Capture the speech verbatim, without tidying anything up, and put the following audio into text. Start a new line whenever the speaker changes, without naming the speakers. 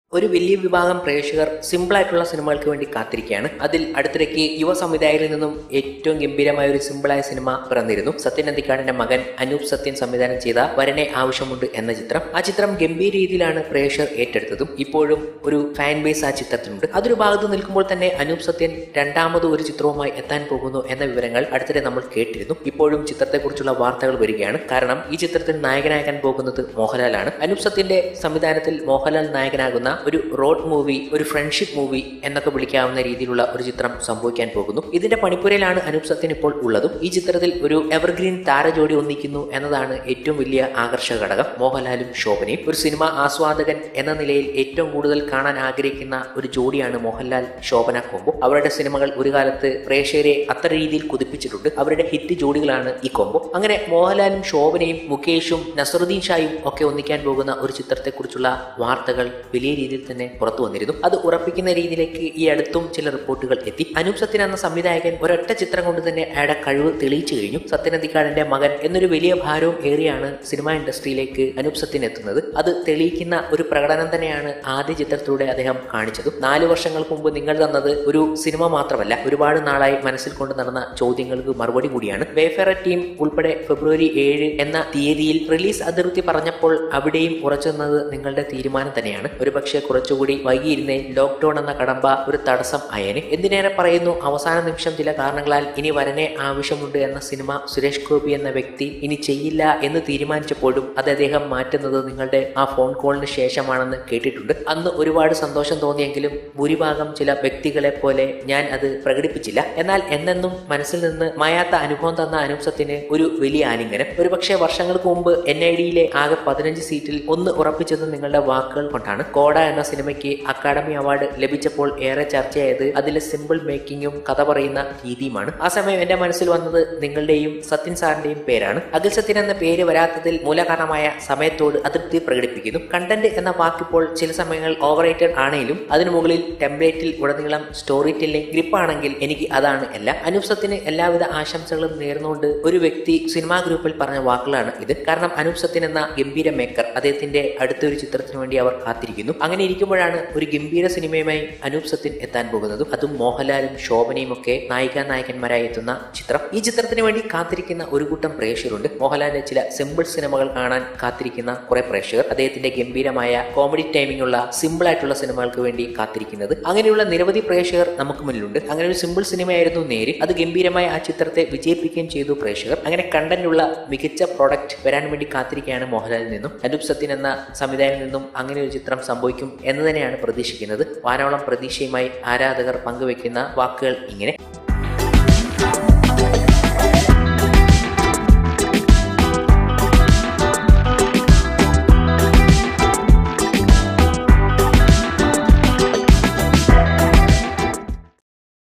ഒരു വലിയ വിഭാഗം പ്രേക്ഷകർ സിമ്പിളായിട്ടുള്ള സിനിമകൾക്ക് വേണ്ടി കാത്തിരിക്കുകയാണ്. അതിൽ അടുത്തിടയ്ക്ക് യുവ സംവിധായകരിൽ നിന്നും ഏറ്റവും ഗംഭീരമായ ഒരു സിമ്പിളായ സിനിമ പിറന്നിരുന്നു. സത്യൻ അന്തിക്കാടിന്റെ മകൻ അനൂപ് സത്യൻ സംവിധാനം ചെയ്ത വരനെ ആവശ്യമുണ്ട് എന്ന ചിത്രം. ആ ചിത്രം ഗംഭീര രീതിയിലാണ് പ്രേക്ഷകർ ഏറ്റെടുത്തതും ഇപ്പോഴും ഒരു ഫാൻ ബേസ് ആ ചിത്രത്തിനുണ്ട്. അതൊരു ഭാഗത്ത് നിൽക്കുമ്പോൾ തന്നെ അനൂപ് സത്യൻ രണ്ടാമത് ഒരു ചിത്രവുമായി എത്താൻ പോകുന്നു എന്ന വിവരങ്ങൾ അടുത്തിടെ നമ്മൾ കേട്ടിരുന്നു. ഇപ്പോഴും ചിത്രത്തെക്കുറിച്ചുള്ള വാർത്തകൾ വരികയാണ്. കാരണം ഈ ചിത്രത്തിൽ നായകനാകാൻ പോകുന്നത് മോഹൻലാലാണ്. അനൂപ് സത്യന്റെ സംവിധാനത്തിൽ മോഹൻലാൽ നായകനാകുന്ന ഒരു റോഡ് മൂവി, ഒരു ഫ്രണ്ട്ഷിപ്പ് മൂവി എന്നൊക്കെ വിളിക്കാവുന്ന രീതിയിലുള്ള ഒരു ചിത്രം സംഭവിക്കാൻ പോകുന്നു. ഇതിന്റെ പണിപ്പുരയിലാണ് അനൂപ് സത്യൻ ഇപ്പോൾ ഉള്ളതും. ഈ ചിത്രത്തിൽ ഒരു എവർഗ്രീൻ താരജോഡി ഒന്നിക്കുന്നു എന്നതാണ് ഏറ്റവും വലിയ ആകർഷക ഘടകം. മോഹൻലാലും ശോഭനയും. ഒരു സിനിമ ആസ്വാദകൻ എന്ന നിലയിൽ ഏറ്റവും കൂടുതൽ കാണാൻ ആഗ്രഹിക്കുന്ന ഒരു ജോഡിയാണ് മോഹൻലാൽ ശോഭന കോംബോ. അവരുടെ സിനിമകൾ ഒരു കാലത്ത് പ്രേക്ഷകരെ അത്ര രീതിയിൽ കുതിപ്പിച്ചിട്ടുണ്ട്. അവരുടെ ഹിറ്റ് ജോഡികളാണ് ഈ കോംബോ. അങ്ങനെ മോഹൻലാലും ശോഭനയും മുകേഷും നസറുദ്ദീൻ ഷായും ഒക്കെ ഒന്നിക്കാൻ പോകുന്ന ഒരു ചിത്രത്തെക്കുറിച്ചുള്ള വാർത്തകൾ വലിയ രീതിയിൽ തന്നെ പുറത്തു വന്നിരുന്നു. അത് ഉറപ്പിക്കുന്ന രീതിയിലേക്ക് ഈ അടുത്തും ചില റിപ്പോർട്ടുകൾ എത്തി. അനൂപ് സത്യൻ എന്ന സംവിധായകൻ ഒരൊറ്റ ചിത്രം കൊണ്ട് തന്നെ അയാളുടെ കഴിവ് തെളിയിച്ചു കഴിഞ്ഞു. സത്യൻ അന്തിക്കാടിന്റെ മകൻ എന്നൊരു വലിയ ഭാരവും ഏറിയാണ് സിനിമാ ഇൻഡസ്ട്രിയിലേക്ക് അനൂപ് സത്യൻ എത്തുന്നത്. അത് തെളിയിക്കുന്ന ഒരു പ്രകടനം തന്നെയാണ് ആദ്യ ചിത്രത്തിലൂടെ അദ്ദേഹം കാണിച്ചതും. നാല് വർഷങ്ങൾക്ക് മുമ്പ് നിങ്ങൾ തന്നത് ഒരു സിനിമ മാത്രമല്ല, ഒരുപാട് നാളായി മനസ്സിൽ കൊണ്ട് നടന്ന ചോദ്യങ്ങൾക്ക് മറുപടി കൂടിയാണ്. വേഫെയർ ടീം ഉൾപ്പെടെ ഫെബ്രുവരി ഏഴ് എന്ന തീയതിയിൽ റിലീസ് അതിർത്തി പറഞ്ഞപ്പോൾ അവിടെയും ഉറച്ചു നിന്നത് നിങ്ങളുടെ തീരുമാനം തന്നെയാണ്. ഒരു പക്ഷേ കുറച്ചുകൂടി വൈകിയിരുന്നേ ലോക്ക്ഡൌൺ എന്ന കടമ്പ ഒരു തടസ്സം അയന്. എന്തിനേറെ പറയുന്നു, അവസാന നിമിഷം ചില കാരണങ്ങളാൽ ഇനി വരനെ ആവശ്യമുണ്ട് എന്ന സിനിമ സുരേഷ് ഗോപി എന്ന വ്യക്തി ഇനി ചെയ്യില്ല എന്ന് തീരുമാനിച്ചപ്പോഴും അത് അദ്ദേഹം മാറ്റുന്നത് നിങ്ങളുടെ ആ ഫോൺ കോളിന് ശേഷമാണെന്ന് കേട്ടിട്ടുണ്ട്. അന്ന് ഒരുപാട് സന്തോഷം തോന്നിയെങ്കിലും ഭൂരിഭാഗം ചില വ്യക്തികളെ പോലെ ഞാൻ അത് പ്രകടിപ്പിച്ചില്ല. എന്നാൽ എന്നെന്നും മനസ്സിൽ നിന്ന് മായാത്ത അനുഭവം തന്ന അനൂപ് സത്യന് ഒരു വലിയ ആലിംഗനം. ഒരുപക്ഷെ വർഷങ്ങൾക്ക് മുമ്പ് എൻ ഐ ഡിയിലെ ആകെ പതിനഞ്ച് സീറ്റിൽ ഒന്ന് ഉറപ്പിച്ചത് നിങ്ങളുടെ വാക്കുകൾ കൊണ്ടാണ്. കോഡ എന്ന സിനിമയ്ക്ക് അക്കാദമി അവാർഡ് ലഭിച്ചപ്പോൾ ഏറെ ചർച്ചയായത് അതിലെ സിമ്പിൾ മേക്കിങ്ങും കഥ പറയുന്ന രീതിയുമാണ്. ആ സമയം എന്റെ മനസ്സിൽ വന്നത് നിങ്ങളുടെയും സത്യൻ സാറിന്റെയും പേരാണ്. അഖിൽ സത്യൻ എന്ന പേര് വരാത്തതിൽ മൂലകാരണമായ സമയത്തോട് അതൃപ്തി പ്രകടിപ്പിക്കുന്നു. കണ്ടന്റ് എന്ന വാക്കിപ്പോൾ ചില സമയങ്ങൾ ഓവർ റേറ്റഡ് ആണെങ്കിലും അതിനു മുകളിൽ ടെംപ്ലേറ്റിൽ ഉടനീളം സ്റ്റോറി ടെല്ലിംഗ് ഗ്രിപ്പ് ആണെങ്കിൽ എനിക്ക് അതാണ് എല്ലാം. അനൂപ് സത്യന് എല്ലാവിധ ആശംസകളും നേർന്നുകൊണ്ട് ഒരു വ്യക്തി സിനിമാ ഗ്രൂപ്പിൽ പറഞ്ഞ വാക്കുകളാണ് ഇത്. കാരണം അനൂപ് സത്യൻ എന്ന ഗംഭീര മേക്കർ, അദ്ദേഹത്തിന്റെ അടുത്തൊരു ചിത്രത്തിന് വേണ്ടി അവർ കാത്തിരിക്കുന്നു. അങ്ങനെ ഇരിക്കുമ്പോഴാണ് ഒരു ഗംഭീര സിനിമയുമായി അനൂപ് സത്യൻ എത്താൻ പോകുന്നതും. അതും മോഹൻലാലും ശോഭനയും ഒക്കെ നായിക നായകന്മാരായി എത്തുന്ന ചിത്രം. ഈ ചിത്രത്തിന് വേണ്ടി കാത്തിരിക്കുന്ന ഒരു കൂട്ടം പ്രേക്ഷകരുണ്ട്. മോഹൻലാലിന്റെ ചില സിമ്പിൾ സിനിമകൾ കാണാൻ കാത്തിരിക്കുന്ന കുറെ പ്രേക്ഷകർ, അദ്ദേഹത്തിന്റെ ഗംഭീരമായ കോമഡി ടൈമിംഗ് ഉള്ള സിമ്പിൾ ആയിട്ടുള്ള സിനിമകൾക്ക് വേണ്ടി കാത്തിരിക്കുന്നത്. അങ്ങനെയുള്ള നിരവധി പ്രേക്ഷകർ നമുക്ക് മുന്നിലുണ്ട്. അങ്ങനെ ഒരു സിമ്പിൾ സിനിമയായിരുന്നു നേര്. അത് ഗംഭീരമായ ആ ചിത്രത്തെ വിജയിപ്പിക്കുകയും ചെയ്തു പ്രേക്ഷകർ. അങ്ങനെ കണ്ടന്റുള്ള മികച്ച പ്രോഡക്റ്റ് വരാൻ വേണ്ടി കാത്തിരിക്കുകയാണ് മോഹൻലാലിൽ നിന്നും. അനൂപ് സത്യൻ എന്ന സംവിധായകനിൽ നിന്നും അങ്ങനെ ഒരു ചിത്രം സംഭവിക്കും എന്ന് തന്നെയാണ് പ്രതീക്ഷിക്കുന്നത്. വാനോളം പ്രതീക്ഷയുമായി ആരാധകർ പങ്കുവെക്കുന്ന വാക്കുകൾ ഇങ്ങനെ.